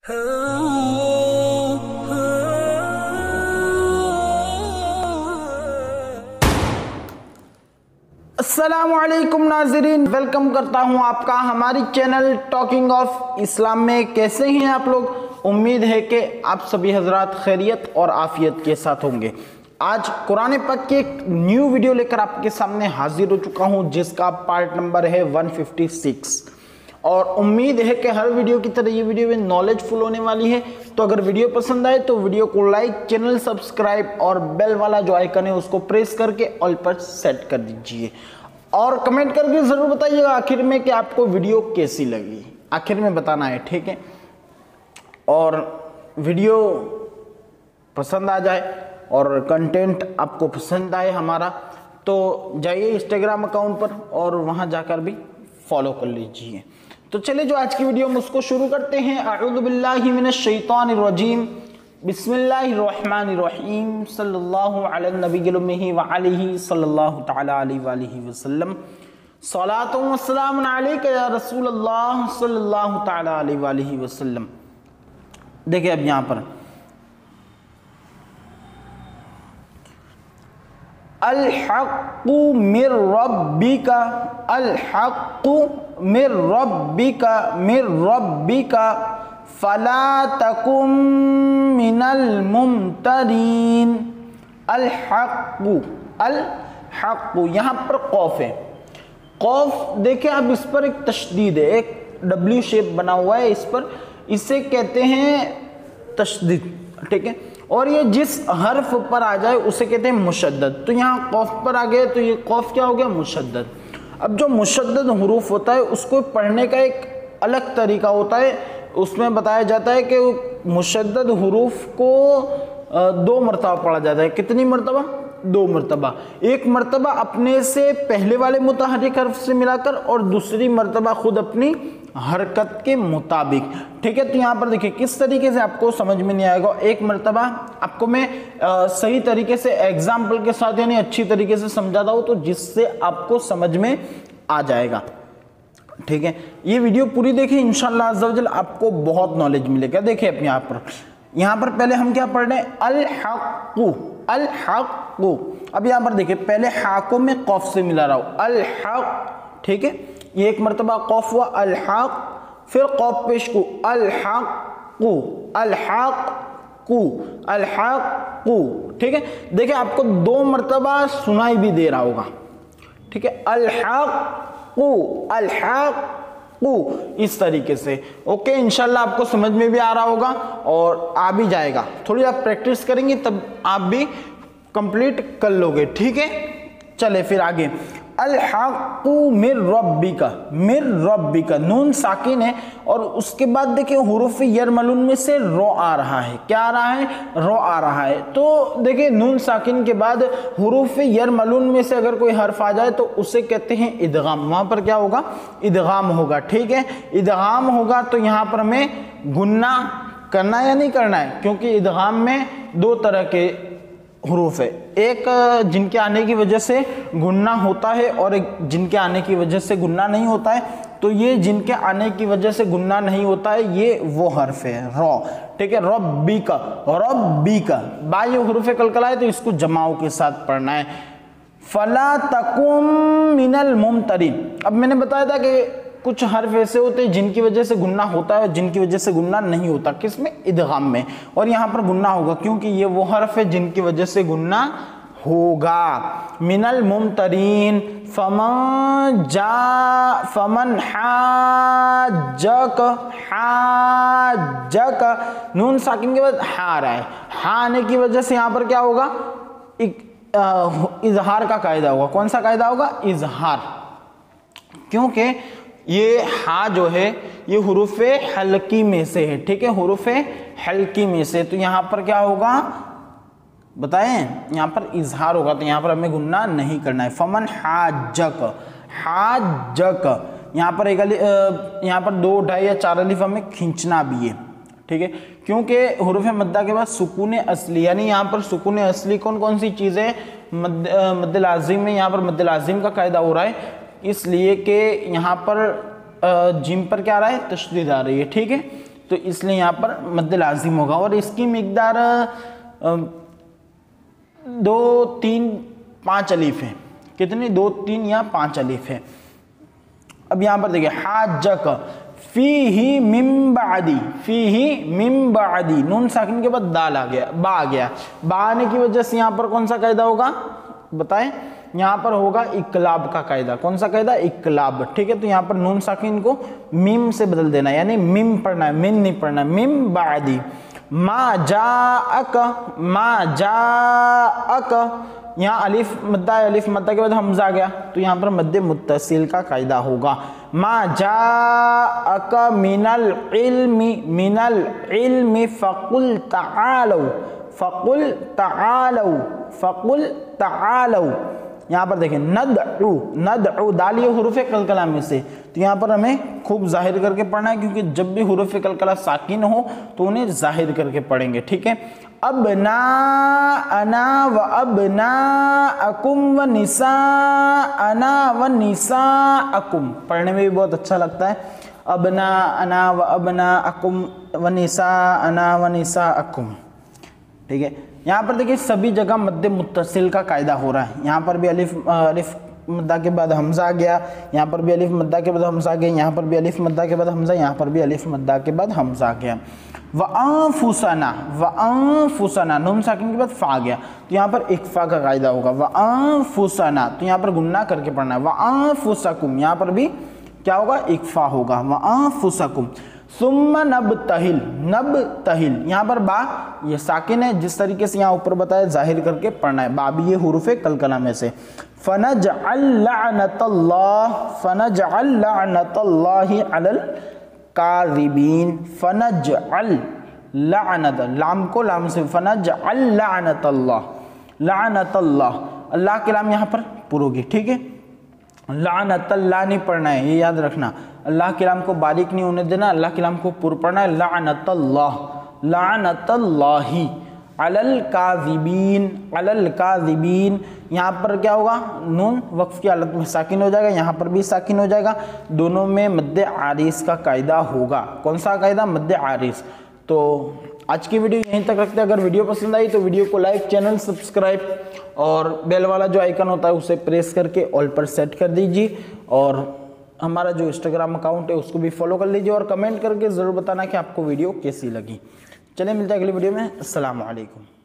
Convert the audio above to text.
अस्सलामुअलैकुम नाज़रीन, वेलकम करता हूं आपका हमारी चैनल टॉकिंग ऑफ इस्लाम में। कैसे हैं आप लोग? उम्मीद है कि आप सभी हजरात खैरियत और आफियत के साथ होंगे। आज कुरान पाक की एक न्यू वीडियो लेकर आपके सामने हाजिर हो चुका हूं, जिसका पार्ट नंबर है 156 और उम्मीद है कि हर वीडियो की तरह ये वीडियो में नॉलेजफुल होने वाली है। तो अगर वीडियो पसंद आए तो वीडियो को लाइक, चैनल सब्सक्राइब और बेल वाला जो आइकन है उसको प्रेस करके ऑल पर सेट कर दीजिए और कमेंट करके ज़रूर बताइएगा आखिर में कि आपको वीडियो कैसी लगी। आखिर में बताना है, ठीक है? और वीडियो पसंद आ जाए और कंटेंट आपको पसंद आए हमारा, तो जाइए इंस्टाग्राम अकाउंट पर और वहाँ जाकर भी फॉलो कर लीजिए। तो चलिए जो आज की वीडियो हम उसको शुरू करते हैं। अऊज़ु बिल्लाहि मिनश शैतानिर रजीम, बिस्मिल्लाहिर रहमानिर रहीम, सल्लल्लाहु अला नबिय्यिल उम्मी व आलिहि सल्लल्लाहु तआला अलैहि वसल्लम, सलातु व सलामुन अलैका या रसूल अल्लाह सल्लल्लाहु तआला अलैहि वसल्लम। देखिए अब यहाँ पर अल हक़्क़ु मिर रब्बिका, अल हक़्क़ु मिर रब्बिका फला तकुम मिनल मुमतरीन। अल हक़्क़ु यहाँ पर कौफ है। कौफ देखिए आप, इस पर एक तशदीद है, एक डब्ल्यू शेप बना हुआ है इस पर, इसे कहते हैं तशदीद, ठीक है? और ये जिस हर्फ पर आ जाए उसे कहते हैं मुशद्दद। तो यहाँ कौफ पर आ गए तो ये कौफ क्या हो गया? मुशद्दद। अब जो मुशद्दद हुरूफ होता है उसको पढ़ने का एक अलग तरीका होता है। उसमें बताया जाता है कि मुशद्दद हुरूफ को 2 मरतबा पढ़ा जाता है। कितनी मरतबा? 2 मरतबा। एक मरतबा अपने से पहले वाले मुतहर्रिक हर्फ से मिलाकर और दूसरी मरतबा खुद अपनी हरकत के मुताबिक, ठीक है? तो यहाँ पर देखिए किस तरीके से आपको समझ में नहीं आएगा। एक मरतबा आपको मैं सही तरीके से एग्जाम्पल के साथ यानी अच्छी तरीके से समझाता हूँ, तो जिससे आपको समझ में आ जाएगा, ठीक है? ये वीडियो पूरी देखिए, इंशाअल्लाह अज़्ज़ा वजल आपको बहुत नॉलेज मिलेगा। देखिए अब यहाँ पर पहले हम क्या पढ़ रहे हैं? अल हक़्क़ु, अल हक़्क़ु। अब यहाँ पर देखिए पहले हा को मैं कौफ से मिला रहा हूँ, अल हक़, ठीक है? ये एक मरतबा कौफ हुआ, अल हक़, फिर कौफ पेश को, अल हक़्क़ु, अल हक़्क़ु, अल हक़्क़ु, ठीक है? देखिए आपको 2 मरतबा सुनाई भी दे रहा होगा, ठीक है? अल हक़्क़ु, अल हक़्क़ु, इस तरीके से। ओके, इंशाल्लाह आपको समझ में भी आ रहा होगा और आ भी जाएगा। थोड़ी आप प्रैक्टिस करेंगे तब आप भी कंप्लीट कर लोगे, ठीक है? चले फिर आगे। अल हक़्क़ु मिर रब्बिका, मिर रब्बिका, नून साकिन है और उसके बाद देखिए हुरूफ यरमलून में से रो आ रहा है। क्या आ रहा है? रो आ रहा है। तो देखिए नून साकिन के बाद हुरूफ यरमलून में से अगर कोई हर्फ आ जाए तो उसे कहते हैं इदगाम। वहां पर क्या होगा? इदगाम होगा, ठीक है? इदगाम होगा तो यहाँ पर हमें गुन्ना करना या नहीं करना है, क्योंकि इदगाम में 2 तरह के हुरूफ है, एक जिनके आने की वजह से गुन्ना होता है और एक जिनके आने की वजह से गुन्ना नहीं होता है। तो ये जिनके आने की वजह से गुन्ना नहीं होता है ये वो हर्फ है रॉ, ठीक है? रब्बिका, रब्बिका, बा ये हुरूफ कलकला है तो इसको जमाओ के साथ पढ़ना है। फला तकुम मिनल मुमतरीन। अब मैंने बताया था कि कुछ हर्फ ऐसे होते हैं जिनकी वजह से गुन्ना होता है और जिनकी वजह से गुन्ना नहीं होता। किसमें? इदगाम में। और यहाँ पर गुन्ना होगा क्योंकि ये वो हर्फ है जिनकी वजह से गुन्ना होगा। मिनल मुमतरीन, फमन हाजक, हाजक, नून साकिन के बाद हा आ रहा है। हा आने की वजह से यहाँ पर क्या होगा? इजहार का कायदा होगा। कौन सा कायदा होगा? इजहार। क्योंकि ये हा जो है ये हुरूफे हल्की में से है, ठीक है? हुरूफे हल्की में से, तो यहाँ पर क्या होगा बताएं? यहाँ पर इजहार होगा, तो यहाँ पर हमें गुन्ना नहीं करना है। फमन हाजक, हाजक, यहाँ पर यहाँ पर 2, 2.5 या 4 अलिफ हमें खींचना भी है, ठीक है? क्योंकि हुरूफ मद्दा के बाद सुकून असली, यानी यहाँ पर सुकून असली कौन कौन सी चीज़ें? मद्द लाजिम में यहाँ पर मद्द लाजिम का कायदा हो रहा है, इसलिए कि यहाँ पर जिम पर क्या आ रहा है? तशदीद आ रही है, ठीक है? تو اس لیے یہاں پر مد لازم ہوگا، اور اس کی مقدار 2 3 5 الف ہے، کتنی 2 3 یا 5 الف ہے۔ اب یہاں پر دیکھیں حاجک فیہ من بعدی، فیہ من بعدی، نون ساکن کے بعد دال آ گیا، با آ گیا، با آنے کی وجہ سے یہاں پر کون سا قاعدہ ہوگا بتائیں؟ یہاں پر ہوگا اقلاب کا قاعدہ۔ کون سا قاعدہ؟ اقلاب، ٹھیک ہے۔ تو یہاں پر نون ساکن کو میم سے بدل دینا، یعنی میم پڑھنا ہے، من نہیں پڑھنا، من بعدی، ما جاءک، ما جاءک، یہاں الف مدہ ہے، الف مدہ کے بعد حمزہ آ گیا تو یہاں پر مد متصل کا قاعدہ ہوگا۔ ما جاءک من العلم، من العلم فقل تعالوا، فقل تعالوا، فقل تعالوا۔ یہاں پر دیکھیں ندعو، ندعو، دال یہ حروف قلقلہ میں سے، تو یہاں پر ہمیں خوب ظاہر کر کے پڑھنا ہے، کیونکہ جب بھی حروف قلقلہ ساکن ہو تو انہیں ظاہر کر کے پڑھیں گے، ٹھیک ہے۔ ابناءنا و ابناءکم و نساءنا و نساءکم، پڑھنے میں بھی بہت اچھا لگتا ہے، ابناءنا و ابناءکم و نساءنا و نساءکم، ٹھیک ہے۔ یہاں پر دیکھیں سبھی جگہ مد متصل کا قاعدہ ہو رہا ہے، یہاں پر بھی الف مدہ کے بعد حمزہ آ گیا، یہاں پر بھی الف مدہ کے بعد حمزہ آ گیا، یہاں پر بھی الف مدہ کے بعد حمزہ، یہاں پر بھی الف مدہ کے بعد حمزہ آ گیا۔ وَأَنفُسَنَا، وَأَنفُسَنَا، نون ساکن کے بعد فا آ گیا تو یہاں پر اکفا کا قاعدہ ہوگا، وَأَنفُسَنَا، تو یہاں پر گنہ کر کے پڑھنا ہے، وَأَنفُسَكُمْ، یہاں پر بھی کیا ہوگا؟ اکفا ہوگا، وَأَنفُسَكُمْ۔ ثم نبتہل، نبتہل، یہاں پر با یہ ساکن ہے، جس طریقے سے یہاں اوپر بتایا ظاہر کر کے پڑھنا ہے، با بھی یہ حروف قلقلہ میں سے۔ فنجعل لعنت اللہ، فنجعل لعنت اللہ علی الکاذبین، فنجعل لعنت، لام کو لام سے، فنجعل لعنت اللہ، لعنت اللہ، اللہ کے لام یہاں پر پر ہوگی، ٹھیک ہے۔ لعنت اللہ نہیں پڑھنا ہے، یہ یاد رکھنا، اللہ کے لام کو باریک نہیں ہونے دینا، اللہ کے لام کو پر پڑھنا ہے، لعنت اللہ، لعنت اللہ علی الکاذبین، علی الکاذبین، یہاں پر کیا ہوگا؟ نون وقف کی حالت میں ساکن ہو جائے گا، یہاں پر بھی ساکن ہو جائے گا، دونوں میں مد عارض کا قاعدہ ہوگا۔ کون سا قاعدہ؟ مد عارض۔ تو آج کی ویڈیو یہیں تک رکھتے ہیں، اگر ویڈیو پسند آئی تو ویڈیو کو لائک، چینل سبسکرائب اور بیل والا جو آئیکن ہوتا ہے اسے پریس کر کے آل پر سیٹ کر دیجیے، اور ہمارا جو انسٹاگرام اکاؤنٹ ہے اس کو بھی فالو کر لیجیے، اور کمنٹ کر کے ضرور بتانا کہ آپ کو ویڈیو کیسی لگی۔ چلیں ملتے ہیں اگلی ویڈیو میں، السلام علیکم۔